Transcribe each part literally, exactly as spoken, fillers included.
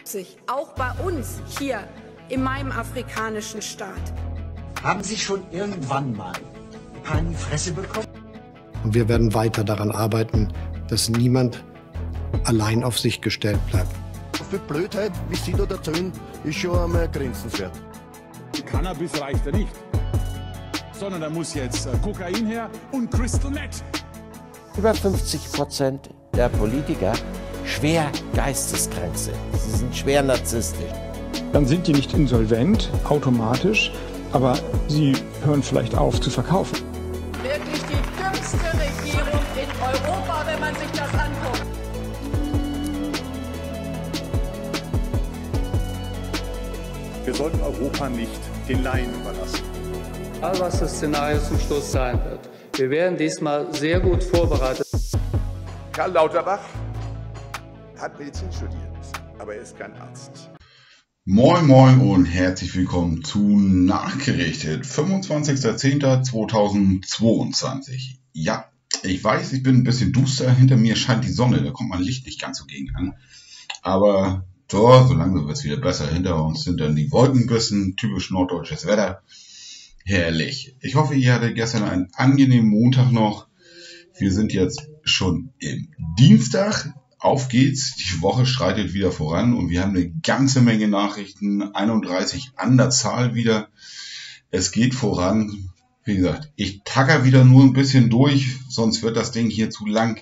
sich, auch bei uns hier in meinem afrikanischen Staat. Haben Sie schon irgendwann mal eine Fresse bekommen? Und wir werden weiter daran arbeiten, dass niemand allein auf sich gestellt bleibt. So viel Blödheit, wie Sie da erzählen, ist schon einmal grenzenswert. Cannabis reicht ja nicht, sondern da muss jetzt äh, Kokain her und Crystal Meth. Über fünfzig Prozent der Politiker schwer Geisteskrank. Sie sind schwer narzisstisch. Dann sind die nicht insolvent, automatisch, aber sie hören vielleicht auf zu verkaufen. Wirklich die dümmste Regierung in Europa, wenn man sich das anguckt. Wir sollten Europa nicht den Laien überlassen. Egal was das Szenario zum Schluss sein wird, wir werden diesmal sehr gut vorbereitet. Karl Lauterbach hat Medizin studiert, aber er ist kein Arzt. Moin Moin und herzlich willkommen zu Nachgerichtet, fünfundzwanzigster zehnter zweitausendzweiundzwanzig. Ja, ich weiß, ich bin ein bisschen duster, hinter mir scheint die Sonne, da kommt mein Licht nicht ganz so gegen an. Aber so, so langsam wird es wieder besser. Hinter uns sind dann die Wolkenbissen, typisch norddeutsches Wetter. Herrlich. Ich hoffe, ihr hattet gestern einen angenehmen Montag noch. Wir sind jetzt schon im Dienstag. Auf geht's. Die Woche schreitet wieder voran und wir haben eine ganze Menge Nachrichten. einunddreißig an der Zahl wieder. Es geht voran. Wie gesagt, ich tacker wieder nur ein bisschen durch, sonst wird das Ding hier zu lang.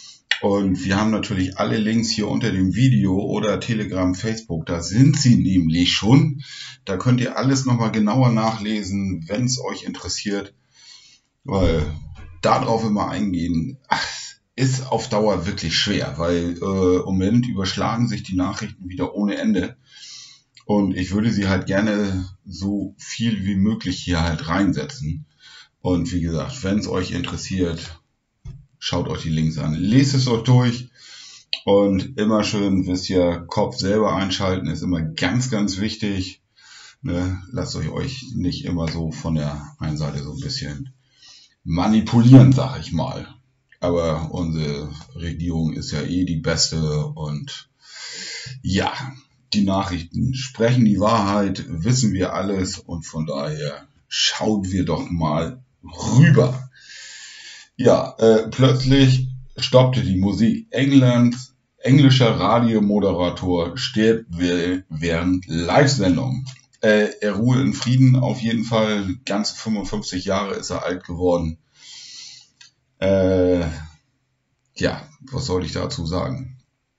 Und wir haben natürlich alle Links hier unter dem Video oder Telegram, Facebook. Da sind sie nämlich schon. Da könnt ihr alles nochmal genauer nachlesen, wenn es euch interessiert. Weil darauf immer eingehen, ach, ist auf Dauer wirklich schwer. Weil äh, im Moment überschlagen sich die Nachrichten wieder ohne Ende. Und ich würde sie halt gerne so viel wie möglich hier halt reinsetzen. Und wie gesagt, wenn es euch interessiert, schaut euch die Links an, lest es euch durch und immer schön, wisst ihr, Kopf selber einschalten ist immer ganz, ganz wichtig. Ne? Lasst euch euch nicht immer so von der einen Seite so ein bisschen manipulieren, sag ich mal. Aber unsere Regierung ist ja eh die beste und ja, die Nachrichten sprechen die Wahrheit, wissen wir alles und von daher schauen wir doch mal rüber. Ja, äh, plötzlich stoppte die Musik Englands. Englischer Radiomoderator stirbt während Live-Sendung. Äh, er ruhe in Frieden auf jeden Fall. Ganze fünfundfünfzig Jahre ist er alt geworden. Äh, ja, was soll ich dazu sagen?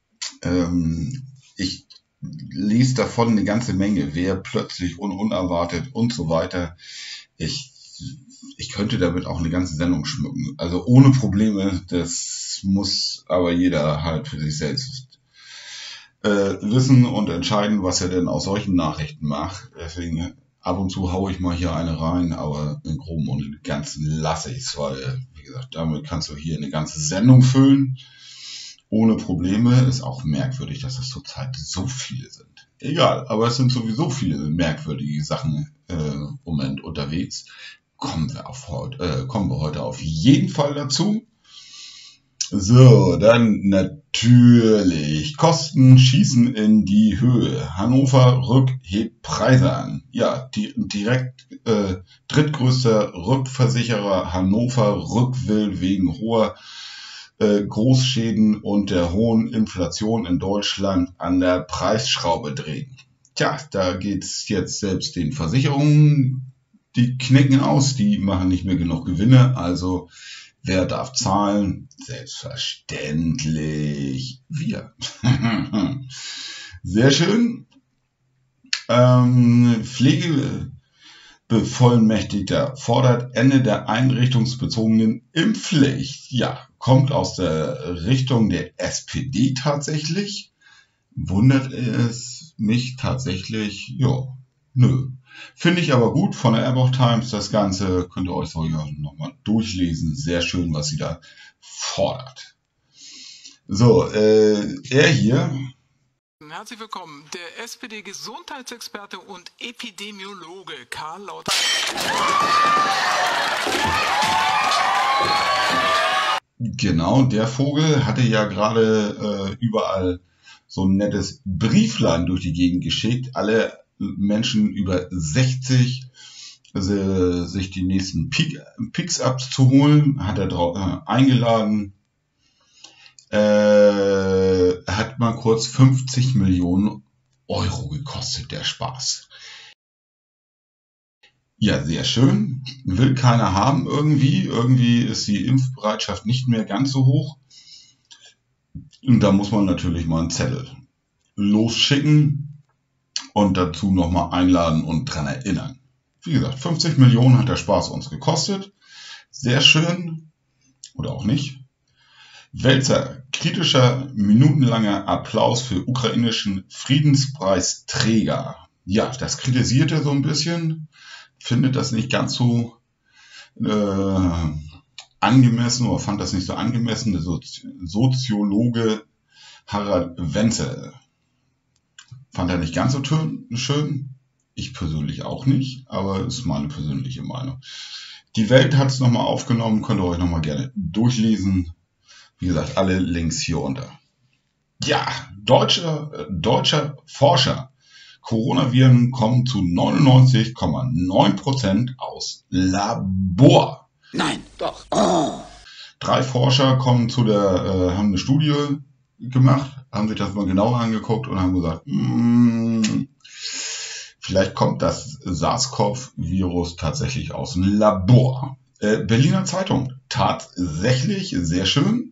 Ähm, ich lese davon eine ganze Menge. Wer plötzlich und unerwartet und so weiter. Ich Ich könnte damit auch eine ganze Sendung schmücken. Also ohne Probleme, das muss aber jeder halt für sich selbst äh, wissen und entscheiden, was er denn aus solchen Nachrichten macht. Deswegen ab und zu haue ich mal hier eine rein, aber im Groben und Ganzen lasse ich es, weil, wie gesagt, damit kannst du hier eine ganze Sendung füllen. Ohne Probleme. Ist auch merkwürdig, dass es zurzeit so viele sind. Egal, aber es sind sowieso viele merkwürdige Sachen äh, im Moment unterwegs. Kommen wir, auf heute, äh, kommen wir heute auf jeden Fall dazu. So, dann natürlich. Kosten schießen in die Höhe. Hannover Rück hebt Preise an. Ja, die, direkt äh, drittgrößter Rückversicherer Hannover Rück will wegen hoher äh, Großschäden und der hohen Inflation in Deutschland an der Preisschraube drehen. Tja, da geht's jetzt selbst den Versicherungen. Die knicken aus, die machen nicht mehr genug Gewinne, also wer darf zahlen? Selbstverständlich wir. Sehr schön. Ähm, Pflegebevollmächtigter fordert Ende der einrichtungsbezogenen Impfpflicht. Ja, kommt aus der Richtung der S P D tatsächlich. Wundert es mich tatsächlich? Ja, nö. Finde ich aber gut von der Epoch Times. Das Ganze könnt ihr euch so ja nochmal durchlesen. Sehr schön, was sie da fordert. So, äh, er hier. Herzlich willkommen, der S P D-Gesundheitsexperte und Epidemiologe Karl Lauterbach. Genau, der Vogel hatte ja gerade äh, überall so ein nettes Brieflein durch die Gegend geschickt. Alle Menschen über sechzig also, sich die nächsten Pickups zu holen, hat er drauf, äh, eingeladen. Äh, hat mal kurz fünfzig Millionen Euro gekostet, der Spaß. Ja, sehr schön. Will keiner haben irgendwie. Irgendwie ist die Impfbereitschaft nicht mehr ganz so hoch. Und da muss man natürlich mal einen Zettel losschicken und dazu nochmal einladen und dran erinnern. Wie gesagt, fünfzig Millionen hat der Spaß uns gekostet. Sehr schön. Oder auch nicht. Wälzer, kritischer, minutenlanger Applaus für ukrainischen Friedenspreisträger. Ja, das kritisiert er so ein bisschen. Findet das nicht ganz so äh, angemessen oder fand das nicht so angemessen. Der Sozi- Soziologe Harald Wenzel fand er nicht ganz so tön- schön. Ich persönlich auch nicht, aber ist meine persönliche Meinung. Die Welt hat es nochmal aufgenommen, könnt ihr euch nochmal gerne durchlesen. Wie gesagt, alle Links hier unter. Ja, deutscher, äh, deutscher Forscher. Coronaviren kommen zu neunundneunzig Komma neun Prozent aus Labor. Nein, doch. Oh. Drei Forscher kommen zu der, äh, haben eine Studie gemacht, haben sich das mal genauer angeguckt und haben gesagt, mm, vielleicht kommt das SARS-CoV-Virus tatsächlich aus dem Labor. Äh, Berliner Zeitung, tatsächlich, sehr schön.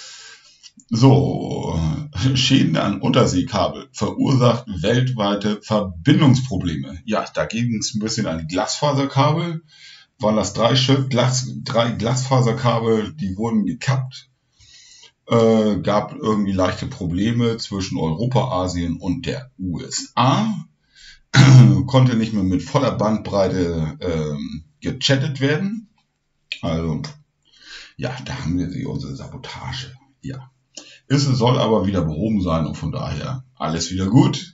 So, Schäden an Unterseekabel verursacht weltweite Verbindungsprobleme. Ja, da ging es ein bisschen an Glasfaserkabel. Waren das drei Stück, Glas, drei Glasfaserkabel, die wurden gekappt. Äh, gab irgendwie leichte Probleme zwischen Europa, Asien und der U S A. Konnte nicht mehr mit voller Bandbreite ähm, gechattet werden. Also, ja, da haben wir sie, unsere Sabotage. Ja. Es soll aber wieder behoben sein und von daher alles wieder gut.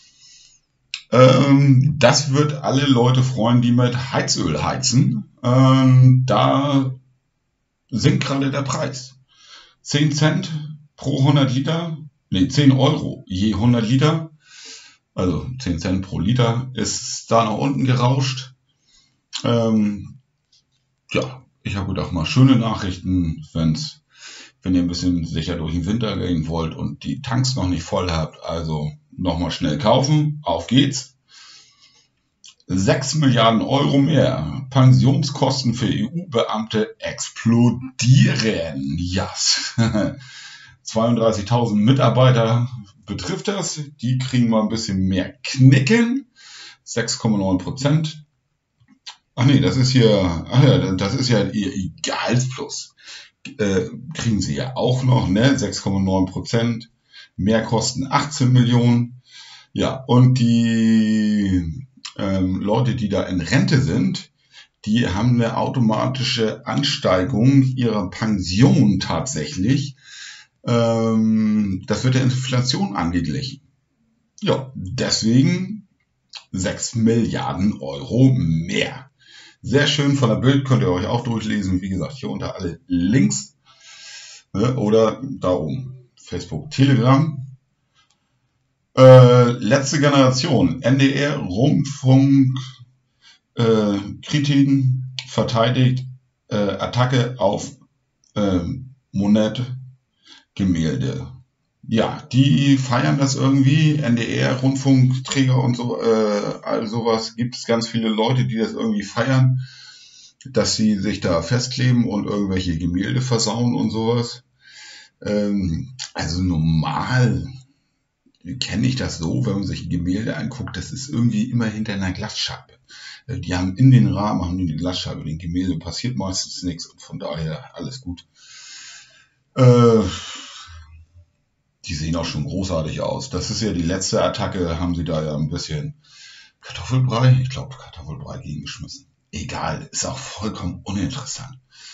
Ähm, das wird alle Leute freuen, die mit Heizöl heizen. Ähm, da sinkt gerade der Preis. zehn Cent pro hundert Liter, nee, zehn Euro je hundert Liter. Also zehn Cent pro Liter ist da nach unten gerauscht. Ähm, ja, ich habe gedacht, mal schöne Nachrichten, wenn's wenn ihr ein bisschen sicher durch den Winter gehen wollt und die Tanks noch nicht voll habt, also nochmal schnell kaufen. Auf geht's. sechs Milliarden Euro mehr. Pensionskosten für E U-Beamte explodieren. Ja. Yes. zweiunddreißigtausend Mitarbeiter betrifft das. Die kriegen mal ein bisschen mehr Knicken. sechs Komma neun Prozent. Ach nee, das ist hier, ach ja, das ist ja ihr Gehaltsplus. Äh, kriegen sie ja auch noch, ne? sechs Komma neun Prozent, Mehrkosten achtzehn Millionen. Ja, und die ähm, Leute, die da in Rente sind, die haben eine automatische Ansteigung ihrer Pension tatsächlich. Ähm, das wird der Inflation angeglichen. Ja, deswegen sechs Milliarden Euro mehr. Sehr schön von der Bild, könnt ihr euch auch durchlesen. Wie gesagt, hier unter alle Links. Ne, oder da oben. Facebook, Telegram. Äh, letzte Generation. N D R, Rundfunk, äh, Kritiken, verteidigt, äh, Attacke auf äh, Monet-Gemälde. Ja, die feiern das irgendwie, N D R, Rundfunkträger und so, äh, all sowas. Gibt es ganz viele Leute, die das irgendwie feiern, dass sie sich da festkleben und irgendwelche Gemälde versauen und sowas. Ähm, also normal kenne ich das so, wenn man sich Gemälde anguckt, das ist irgendwie immer hinter einer Glasscheibe. Die haben in den Rahmen, haben die eine Glasscheibe, den Gemälde passiert meistens nichts und von daher alles gut. Äh, Die sehen auch schon großartig aus. Das ist ja die letzte Attacke, haben sie da ja ein bisschen Kartoffelbrei, ich glaube Kartoffelbrei gegengeschmissen. Egal, ist auch vollkommen uninteressant.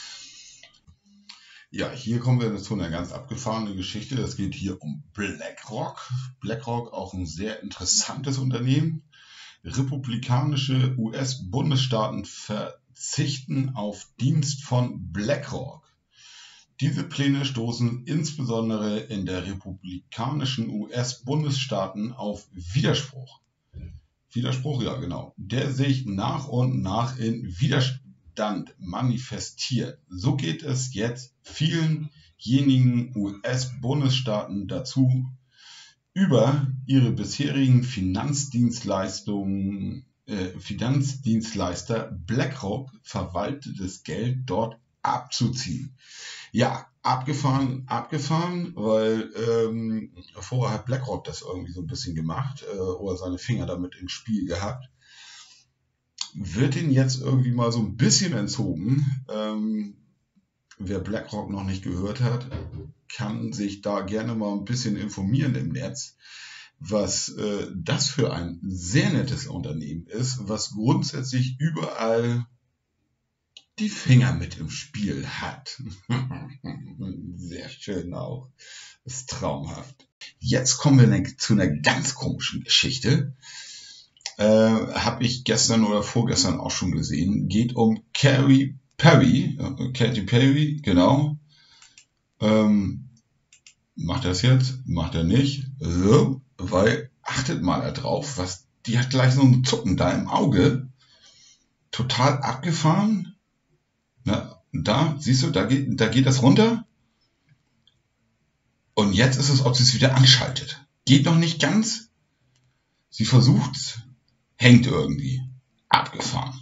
Ja, hier kommen wir zu einer ganz abgefahrenen Geschichte. Es geht hier um BlackRock. BlackRock, auch ein sehr interessantes Unternehmen. Republikanische U S-Bundesstaaten verzichten auf Dienst von BlackRock. Diese Pläne stoßen insbesondere in der republikanischen U S-Bundesstaaten auf Widerspruch. Widerspruch, ja genau, der sich nach und nach in Widerstand manifestiert. So geht es jetzt vielenjenigen U S-Bundesstaaten dazu, über ihre bisherigen Finanzdienstleistungen, äh, Finanzdienstleister BlackRock verwaltetes Geld dort abzuziehen. Ja, abgefahren, abgefahren, weil ähm, vorher hat BlackRock das irgendwie so ein bisschen gemacht äh, oder seine Finger damit ins Spiel gehabt. Wird ihnen jetzt irgendwie mal so ein bisschen entzogen. Ähm, wer BlackRock noch nicht gehört hat, kann sich da gerne mal ein bisschen informieren im Netz, was äh, das für ein sehr nettes Unternehmen ist, was grundsätzlich überall die Finger mit im Spiel hat. Sehr schön auch. Das ist traumhaft. Jetzt kommen wir zu einer ganz komischen Geschichte. Äh, Habe ich gestern oder vorgestern auch schon gesehen. Geht um Katy Perry. Äh, Katy Perry, genau. Ähm, macht er das jetzt? Macht er nicht? So, weil, achtet mal da drauf, was, die hat gleich so ein Zucken da im Auge. Total abgefahren. Na, da, siehst du, da geht, da geht das runter. Und jetzt ist es, ob sie es wieder anschaltet. Geht noch nicht ganz. Sie versucht's, hängt irgendwie. Abgefahren.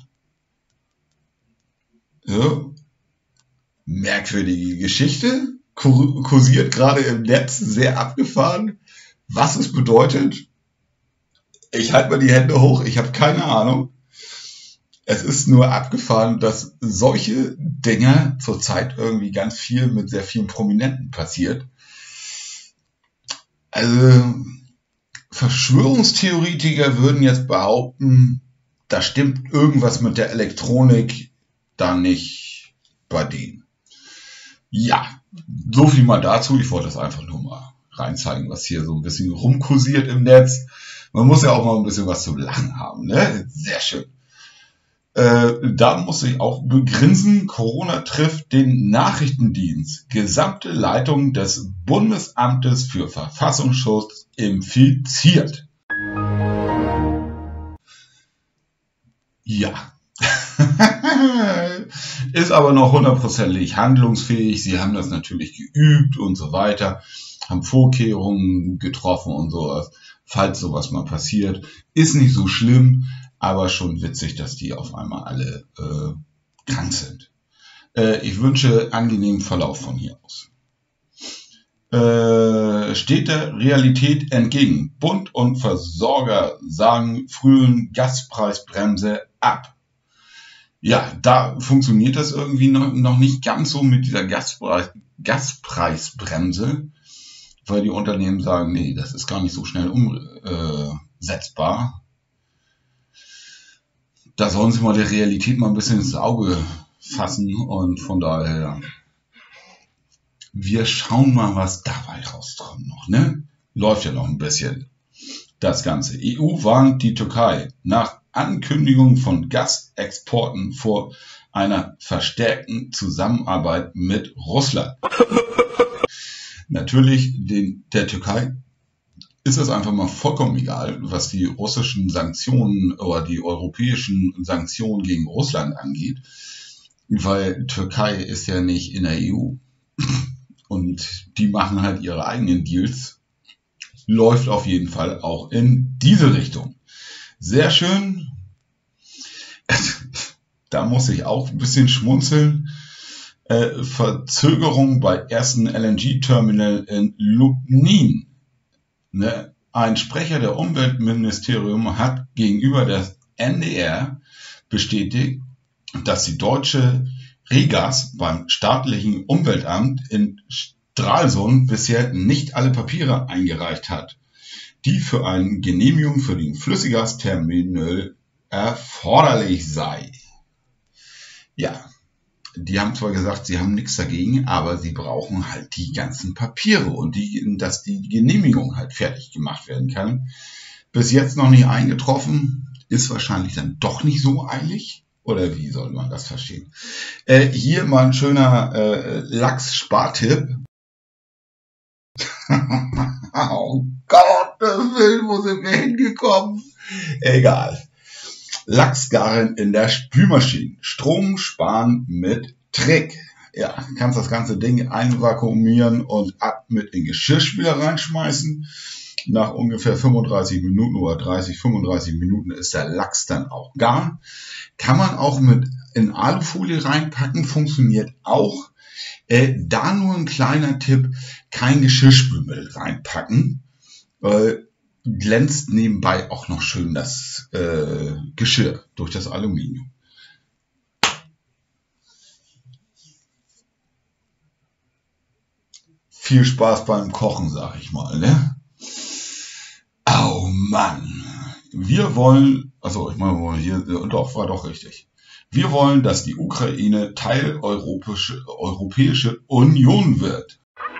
So. Merkwürdige Geschichte. Kursiert gerade im Netz, sehr abgefahren. Was es bedeutet, ich halte mal die Hände hoch, ich habe keine Ahnung. Es ist nur abgefahren, dass solche Dinge zurzeit irgendwie ganz viel mit sehr vielen Prominenten passiert. Also Verschwörungstheoretiker würden jetzt behaupten, da stimmt irgendwas mit der Elektronik da nicht bei denen. Ja, so viel mal dazu. Ich wollte das einfach nur mal reinzeigen, was hier so ein bisschen rumkursiert im Netz. Man muss ja auch mal ein bisschen was zum Lachen haben, ne? Sehr schön. Äh, da muss ich auch begrinsen. Corona trifft den Nachrichtendienst. Gesamte Leitung des Bundesamtes für Verfassungsschutz infiziert. Ja. Ist aber noch hundertprozentig handlungsfähig. Sie haben das natürlich geübt und so weiter, haben Vorkehrungen getroffen und sowas, falls sowas mal passiert. Ist nicht so schlimm, aber schon witzig, dass die auf einmal alle äh, krank sind. Äh, ich wünsche angenehmen Verlauf von hier aus. Äh, steht der Realität entgegen. Bund und Versorger sagen frühen Gaspreisbremse ab. Ja, da funktioniert das irgendwie noch, noch nicht ganz so mit dieser Gaspreis, Gaspreisbremse, weil die Unternehmen sagen, nee, das ist gar nicht so schnell umsetzbar. Da sollen sie mal der Realität mal ein bisschen ins Auge fassen und von daher, wir schauen mal, was dabei rauskommt noch, ne? Läuft ja noch ein bisschen das Ganze. E U warnt die Türkei nach Ankündigung von Gasexporten vor einer verstärkten Zusammenarbeit mit Russland. Natürlich, den, der Türkei ist es einfach mal vollkommen egal, was die russischen Sanktionen oder die europäischen Sanktionen gegen Russland angeht, weil Türkei ist ja nicht in der E U und die machen halt ihre eigenen Deals. Läuft auf jeden Fall auch in diese Richtung. Sehr schön. Da muss ich auch ein bisschen schmunzeln. Äh, Verzögerung bei ersten L N G-Terminal in Lubmin. Ne? Ein Sprecher der Umweltministerium hat gegenüber der N D R bestätigt, dass die deutsche Regas beim staatlichen Umweltamt in Stralsund bisher nicht alle Papiere eingereicht hat, die für eine Genehmigung für den Flüssiggasterminal erforderlich sei. Ja, die haben zwar gesagt, sie haben nichts dagegen, aber sie brauchen halt die ganzen Papiere und die, dass die Genehmigung halt fertig gemacht werden kann. Bis jetzt noch nicht eingetroffen, ist wahrscheinlich dann doch nicht so eilig. Oder wie soll man das verstehen? Äh, hier mal ein schöner äh, Lachs-Spartipp. Oh Gott, wo sind wir hingekommen? Egal. Lachsgaren in der Spülmaschine. Strom sparen mit Trick. Ja, kannst das ganze Ding einvakuumieren und ab mit in Geschirrspüler reinschmeißen. Nach ungefähr fünfunddreißig Minuten oder dreißig, fünfunddreißig Minuten ist der Lachs dann auch gar. Kann man auch mit in Alufolie reinpacken, funktioniert auch. Äh, da nur ein kleiner Tipp, kein Geschirrspülmittel reinpacken. Äh, glänzt nebenbei auch noch schön das äh, Geschirr durch das Aluminium. Viel Spaß beim Kochen, sag ich mal, ne? Oh Mann. Wir wollen, also ich meine, hier, doch, war doch richtig. Wir wollen, dass die Ukraine Teil Europäische, Europäische Union wird.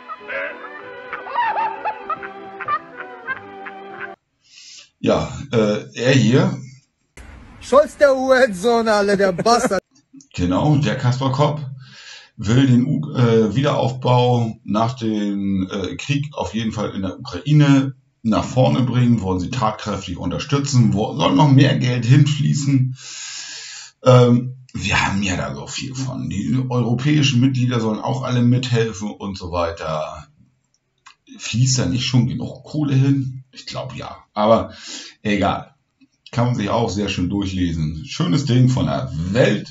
Ja, äh, er hier. Scholz der Hurensohn, alle, der Bastard. Genau, der Kaspar Kopp will den U äh, Wiederaufbau nach dem äh, Krieg auf jeden Fall in der Ukraine nach vorne bringen, wollen sie tatkräftig unterstützen, wo soll noch mehr Geld hinfließen. Ähm, wir haben ja da so viel von. Die europäischen Mitglieder sollen auch alle mithelfen und so weiter. Fließt da nicht schon genug Kohle hin? Ich glaube ja, aber egal. Kann man sich auch sehr schön durchlesen. Schönes Ding von der Welt.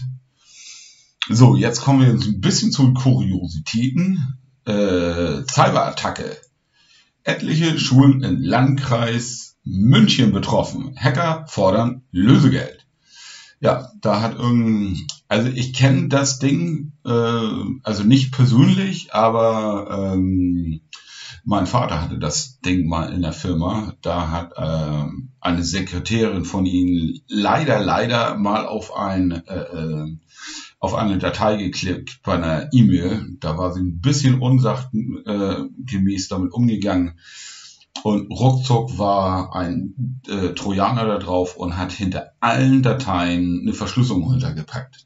So, jetzt kommen wir jetzt ein bisschen zu den Kuriositäten. Äh, Cyberattacke. Etliche Schulen im Landkreis München betroffen. Hacker fordern Lösegeld. Ja, da hat irgendein, also ich kenne das Ding, äh, also nicht persönlich, aber ähm, mein Vater hatte das Ding mal in der Firma. Da hat äh, eine Sekretärin von ihnen leider, leider mal auf ein äh, auf eine Datei geklickt bei einer E-Mail. Da war sie ein bisschen unsachgemäß äh, damit umgegangen. Und ruckzuck war ein äh, Trojaner da drauf und hat hinter allen Dateien eine Verschlüsselung hintergepackt.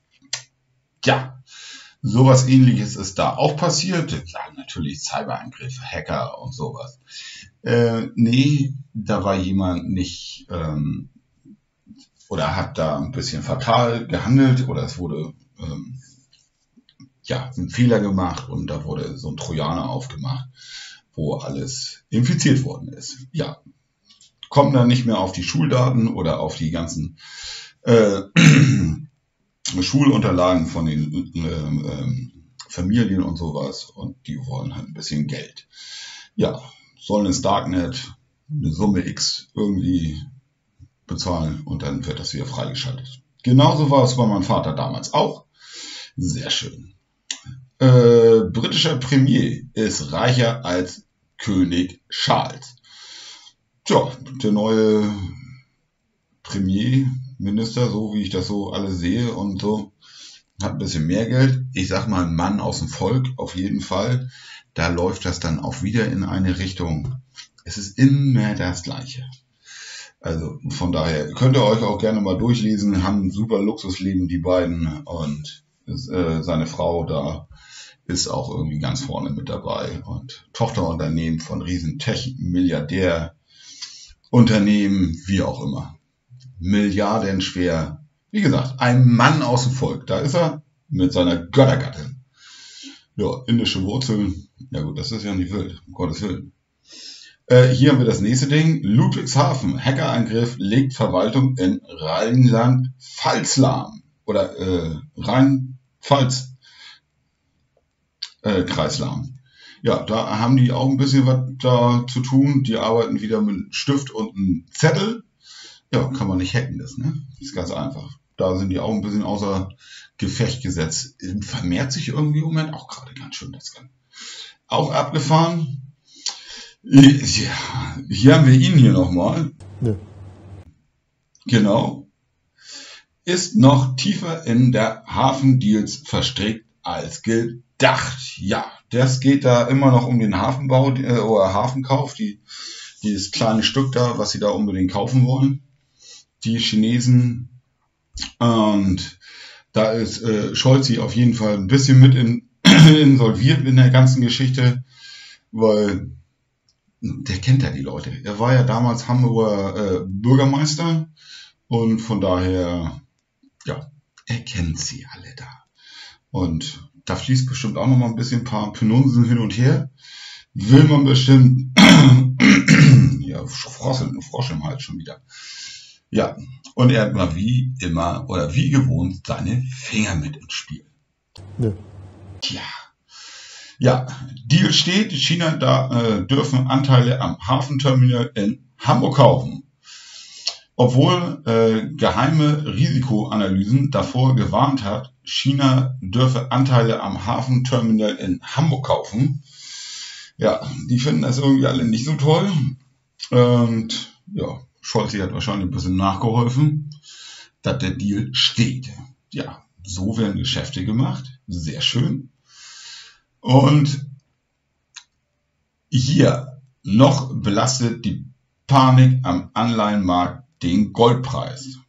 Ja, sowas Ähnliches ist da auch passiert. Ja, natürlich Cyberangriffe, Hacker und sowas. Äh, nee, da war jemand nicht... Ähm, oder hat da ein bisschen fatal gehandelt oder es wurde ähm, ja ein Fehler gemacht und da wurde so ein Trojaner aufgemacht, wo alles infiziert worden ist. Ja, kommen dann nicht mehr auf die Schuldaten oder auf die ganzen äh, Schulunterlagen von den äh, äh, Familien und sowas und die wollen halt ein bisschen Geld. Ja, sollen ins Darknet eine Summe X irgendwie bezahlen und dann wird das wieder freigeschaltet. Genauso war es bei meinem Vater damals auch. Sehr schön. Äh, britischer Premier ist reicher als König Charles. Tja, der neue Premierminister, so wie ich das so alles sehe und so, hat ein bisschen mehr Geld. Ich sag mal, ein Mann aus dem Volk, auf jeden Fall. Da läuft das dann auch wieder in eine Richtung. Es ist immer das Gleiche. Also von daher könnt ihr euch auch gerne mal durchlesen, haben ein super Luxusleben, die beiden, und äh, seine Frau da ist auch irgendwie ganz vorne mit dabei und Tochterunternehmen von riesen Tech-Milliardär-Unternehmen, wie auch immer. Milliardenschwer. Wie gesagt, ein Mann aus dem Volk, da ist er mit seiner Göttergattin. Ja, indische Wurzeln, ja gut, das ist ja nicht wild, um Gottes Willen. Äh, hier haben wir das nächste Ding. Ludwigshafen. Hackerangriff legt Verwaltung in Rheinland-Pfalz lahm. Oder äh, Rhein-Pfalz äh, Kreis lahm. Ja, da haben die auch ein bisschen was da zu tun. Die arbeiten wieder mit einem Stift und einem Zettel. Ja, kann man nicht hacken, das, ne? Ist ganz einfach. Da sind die auch ein bisschen außer Gefecht gesetzt. Vermehrt sich irgendwie im Moment auch gerade ganz schön das Ganze. Auch abgefahren. Ja, hier haben wir ihn hier nochmal. Ja. Genau. Ist noch tiefer in der Hafendeals verstrickt als gedacht. Ja, das geht da immer noch um den Hafenbau äh, oder Hafenkauf, die, dieses kleine Stück da, was sie da unbedingt kaufen wollen. Die Chinesen Und da ist äh, Scholz auf jeden Fall ein bisschen mit in, involviert in der ganzen Geschichte, weil der kennt ja die Leute. Er war ja damals Hamburger äh, Bürgermeister und von daher, ja, er kennt sie alle da. Und da fließt bestimmt auch noch mal ein bisschen ein paar Penunsen hin und her. Will man bestimmt, ja, Frosch, Frosch im Hals schon wieder. Ja, und er hat mal wie immer oder wie gewohnt seine Finger mit ins Spiel. Ja. Tja. Ja, Deal steht, China da äh, dürfen Anteile am Hafenterminal in Hamburg kaufen. Obwohl äh, geheime Risikoanalysen davor gewarnt hat, China dürfe Anteile am Hafenterminal in Hamburg kaufen. Ja, die finden das irgendwie alle nicht so toll. Und ja, Scholz hat wahrscheinlich ein bisschen nachgeholfen, dass der Deal steht. Ja, so werden Geschäfte gemacht. Sehr schön. Und hier noch belastet die Panik am Anleihenmarkt den Goldpreis.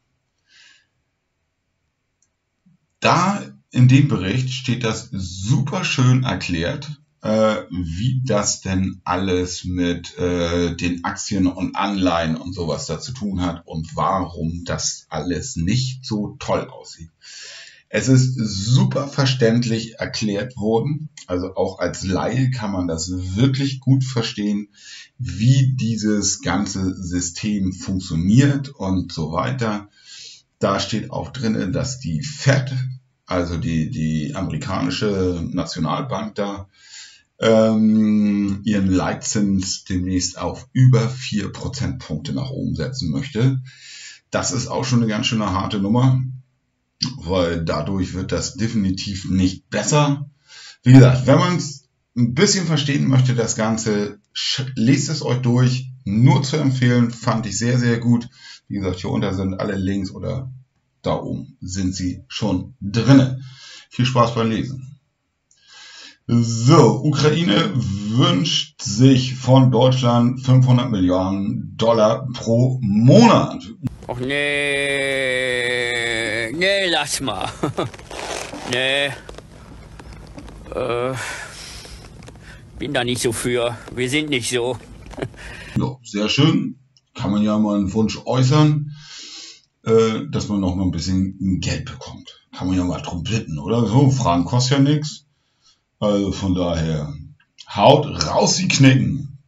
Da in dem Bericht steht das super schön erklärt, äh, wie das denn alles mit äh, den Aktien und Anleihen und sowas da zu tun hat und warum das alles nicht so toll aussieht. Es ist super verständlich erklärt worden, also auch als Laie kann man das wirklich gut verstehen, wie dieses ganze System funktioniert und so weiter. Da steht auch drin, dass die Fed, also die, die amerikanische Nationalbank da, ähm, ihren Leitzins demnächst auf über vier Prozentpunkte nach oben setzen möchte. Das ist auch schon eine ganz schöne harte Nummer, weil dadurch wird das definitiv nicht besser. Wie gesagt, wenn man es ein bisschen verstehen möchte, das Ganze, lest es euch durch. Nur zu empfehlen, fand ich sehr, sehr gut. Wie gesagt, hier unter sind alle Links oder da oben sind sie schon drinne. Viel Spaß beim Lesen. So, Ukraine wünscht sich von Deutschland fünfhundert Milliarden Dollar pro Monat. Och nee, nee, lass mal. nee, äh, bin da nicht so für. Wir sind nicht so. Ja, sehr schön. Kann man ja mal einen Wunsch äußern, äh, dass man noch mal ein bisschen Geld bekommt. Kann man ja mal drum bitten, oder so. Fragen kostet ja nichts. Also von daher, haut raus, die Knicken.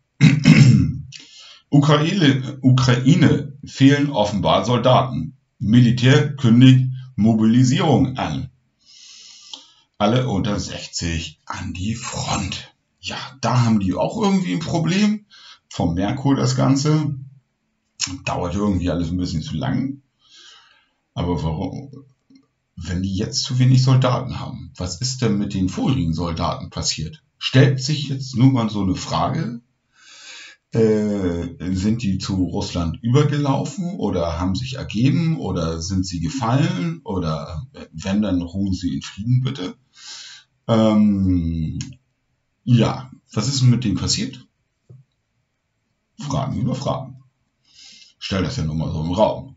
Ukraine, Ukraine fehlen offenbar Soldaten. Militär kündigt Mobilisierung an. Alle unter sechzig an die Front. Ja, da haben die auch irgendwie ein Problem. Vom Merkur das Ganze. Dauert irgendwie alles ein bisschen zu lang. Aber warum? Wenn die jetzt zu wenig Soldaten haben, was ist denn mit den vorigen Soldaten passiert? Stellt sich jetzt nur mal so eine Frage, äh, sind die zu Russland übergelaufen oder haben sich ergeben oder sind sie gefallen oder wenn, dann ruhen sie in Frieden bitte. Ähm, ja, was ist denn mit denen passiert? Fragen über Fragen. Stell das ja nur mal so im Raum.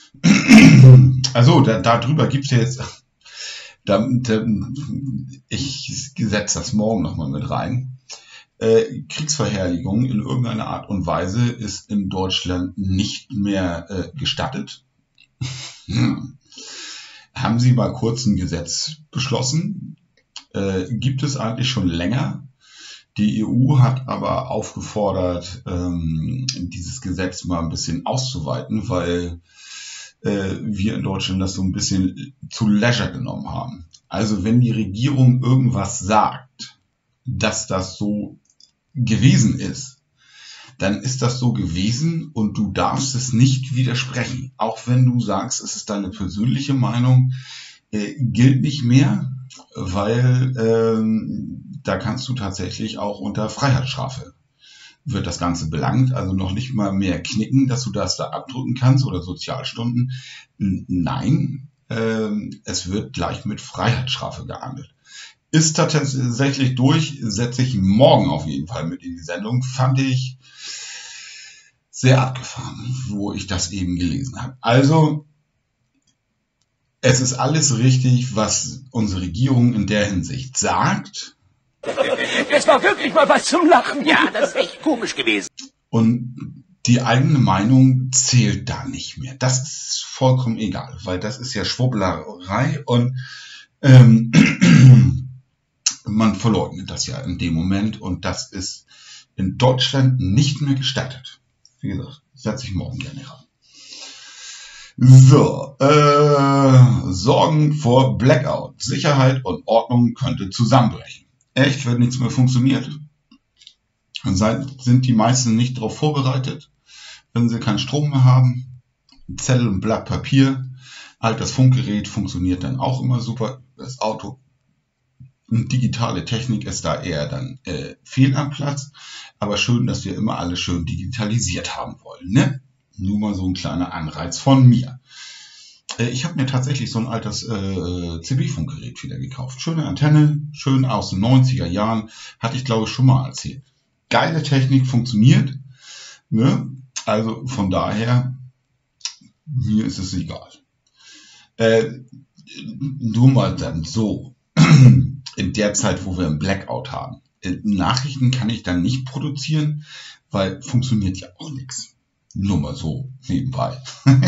Also, da, darüber gibt es ja jetzt, da, da, ich setze das morgen nochmal mit rein, äh, Kriegsverherrlichung in irgendeiner Art und Weise ist in Deutschland nicht mehr äh, gestattet. hm. Haben Sie mal kurz ein Gesetz beschlossen? Äh, gibt es eigentlich schon länger. Die E U hat aber aufgefordert, ähm, dieses Gesetz mal ein bisschen auszuweiten, weil wir in Deutschland das so ein bisschen zu leisure genommen haben. Also wenn die Regierung irgendwas sagt, dass das so gewesen ist, dann ist das so gewesen und du darfst es nicht widersprechen. Auch wenn du sagst, es ist deine persönliche Meinung, äh, gilt nicht mehr, weil ähm, da kannst du tatsächlich auch unter Freiheitsstrafe wird das Ganze belangt, also noch nicht mal mehr knicken, dass du das da abdrücken kannst oder Sozialstunden. Nein, äh, es wird gleich mit Freiheitsstrafe geahndet. Ist tatsächlich durch, setze ich morgen auf jeden Fall mit in die Sendung, fand ich sehr abgefahren, wo ich das eben gelesen habe. Also, es ist alles richtig, was unsere Regierung in der Hinsicht sagt. Es war wirklich mal was zum Lachen. Ja, das ist echt komisch gewesen. Und die eigene Meinung zählt da nicht mehr. Das ist vollkommen egal, weil das ist ja Schwubblerei und ähm, man verleugnet das ja in dem Moment und das ist in Deutschland nicht mehr gestattet. Wie gesagt, setze ich morgen gerne ran. So, äh, Sorgen vor Blackout. Sicherheit und Ordnung könnte zusammenbrechen. Echt, wenn nichts mehr funktioniert? Dann sind die meisten nicht darauf vorbereitet. Wenn sie keinen Strom mehr haben, Zettel und Blatt Papier, altes Funkgerät funktioniert dann auch immer super. Das Auto, digitale Technik ist da eher dann äh, fehl am Platz. Aber schön, dass wir immer alles schön digitalisiert haben wollen, ne? Nur mal so ein kleiner Anreiz von mir. Äh, ich habe mir tatsächlich so ein altes äh, C B-Funkgerät wieder gekauft. Schöne Antenne, schön aus den neunziger Jahren. Hatte ich, glaube ich, schon mal erzählt. Geile Technik, funktioniert. Ne? Also von daher, mir ist es egal. Äh, nur mal dann so, in der Zeit, wo wir einen Blackout haben. Äh, Nachrichten kann ich dann nicht produzieren, weil funktioniert ja auch nichts. Nur mal so nebenbei.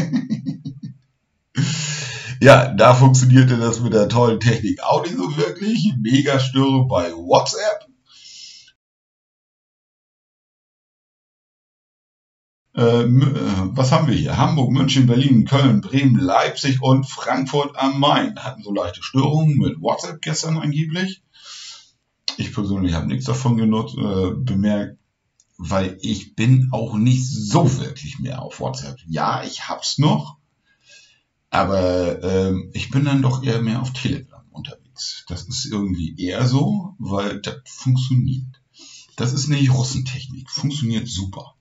Ja, da funktionierte das mit der tollen Technik auch nicht so wirklich. Mega-Störung bei WhatsApp. Äh, was haben wir hier? Hamburg, München, Berlin, Köln, Bremen, Leipzig und Frankfurt am Main hatten so leichte Störungen mit WhatsApp gestern angeblich. Ich persönlich habe nichts davon genutzt, äh, bemerkt, weil ich bin auch nicht so wirklich mehr auf WhatsApp. Ja, ich hab's noch, aber äh, ich bin dann doch eher mehr auf Telegram unterwegs. Das ist irgendwie eher so, weil das funktioniert. Das ist nicht Russentechnik, funktioniert super.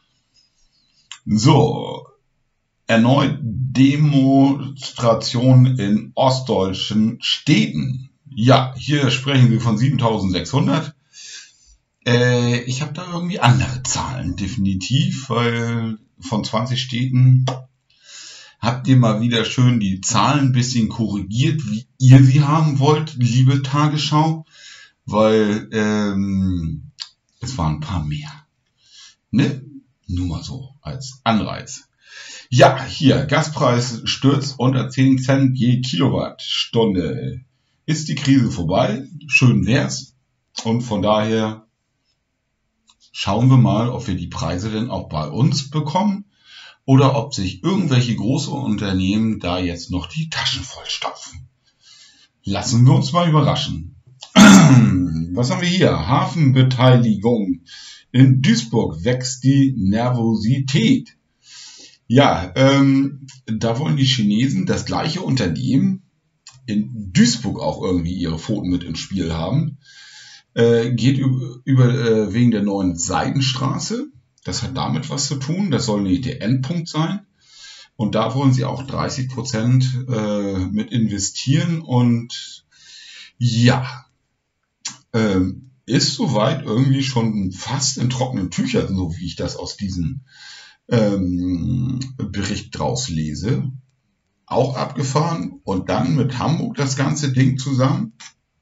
So, erneut Demonstrationen in ostdeutschen Städten. Ja, hier sprechen wir von siebentausendsechshundert. Äh, ich habe da irgendwie andere Zahlen, definitiv, weil von zwanzig Städten habt ihr mal wieder schön die Zahlen ein bisschen korrigiert, wie ihr sie haben wollt, liebe Tagesschau, weil ähm, es waren ein paar mehr. Ne? Nur mal so als Anreiz. Ja, hier, Gaspreis stürzt unter zehn Cent je Kilowattstunde. Ist die Krise vorbei? Schön wär's. Und von daher schauen wir mal, ob wir die Preise denn auch bei uns bekommen oder ob sich irgendwelche große Unternehmen da jetzt noch die Taschen vollstopfen. Lassen wir uns mal überraschen. Was haben wir hier? Hafenbeteiligung. In Duisburg wächst die Nervosität. Ja, ähm, da wollen die Chinesen das gleiche Unternehmen in Duisburg auch irgendwie ihre Pfoten mit ins Spiel haben. Äh, geht über, über äh, wegen der neuen Seidenstraße. Das hat damit was zu tun. Das soll nicht der Endpunkt sein. Und da wollen sie auch dreißig Prozent äh, mit investieren. Und ja, ähm, ist soweit irgendwie schon fast in trockenen Tüchern, so wie ich das aus diesem ähm, Bericht draus lese. Auch abgefahren und dann mit Hamburg das ganze Ding zusammen.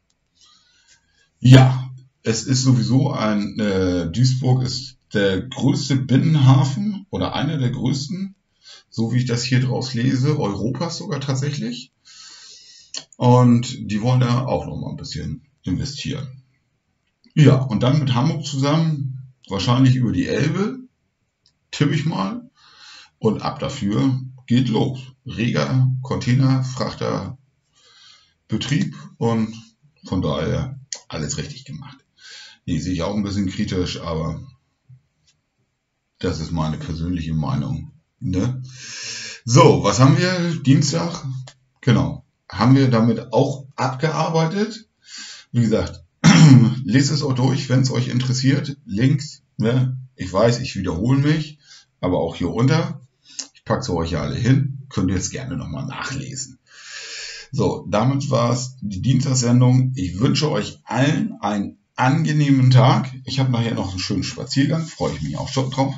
Ja, es ist sowieso ein, äh, Duisburg ist der größte Binnenhafen oder einer der größten, so wie ich das hier draus lese, Europas sogar tatsächlich. Und die wollen da auch noch mal ein bisschen investieren. Ja, und dann mit Hamburg zusammen, wahrscheinlich über die Elbe, tippe ich mal. Und ab dafür geht los. Reger, Container, Frachter, Betrieb und von daher alles richtig gemacht. Die sehe ich auch ein bisschen kritisch, aber das ist meine persönliche Meinung. Ne? So, was haben wir? Dienstag? Genau. Haben wir damit auch abgearbeitet. Wie gesagt, lest es auch durch, wenn es euch interessiert. Links, ne? Ich weiß, ich wiederhole mich, aber auch hier unter. Ich packe es euch ja alle hin. Könnt ihr jetzt gerne nochmal nachlesen. So, damit war es die Dienstagssendung. Ich wünsche euch allen einen angenehmen Tag. Ich habe nachher noch einen schönen Spaziergang. Freue ich mich auch schon drauf.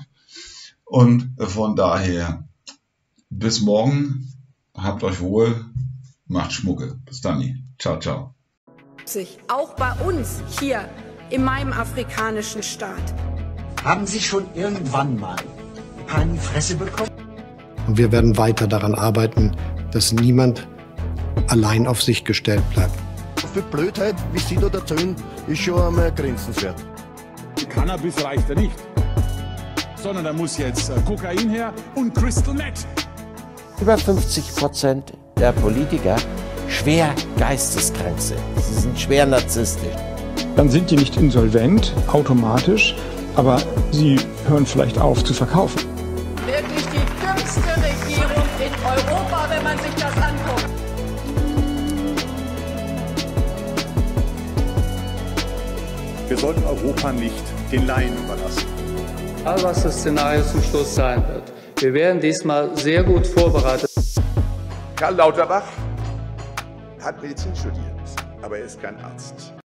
Und von daher bis morgen. Habt euch wohl. macht Schmucke. Bis dann. Ciao, ciao. Sich auch bei uns hier in meinem afrikanischen Staat. Haben Sie schon irgendwann mal ein in die Fresse bekommen? Und wir werden weiter daran arbeiten, dass niemand allein auf sich gestellt bleibt. Für Blödheit, wie Sie dort erzählen, ist schon einmal grenzenswert. Cannabis reicht ja nicht, sondern da muss jetzt Kokain her und Crystal Meth. Über fünfzig Prozent der Politiker schwer geisteskrank. Sie sind schwer narzisstisch. Dann sind die nicht insolvent, automatisch, aber sie hören vielleicht auf zu verkaufen. Wirklich die dümmste Regierung in Europa, wenn man sich das anguckt. Wir sollten Europa nicht den Laien überlassen. Egal was das Szenario zum Schluss sein wird, wir werden diesmal sehr gut vorbereitet. Karl Lauterbach hat Medizin studiert, aber er ist kein Arzt.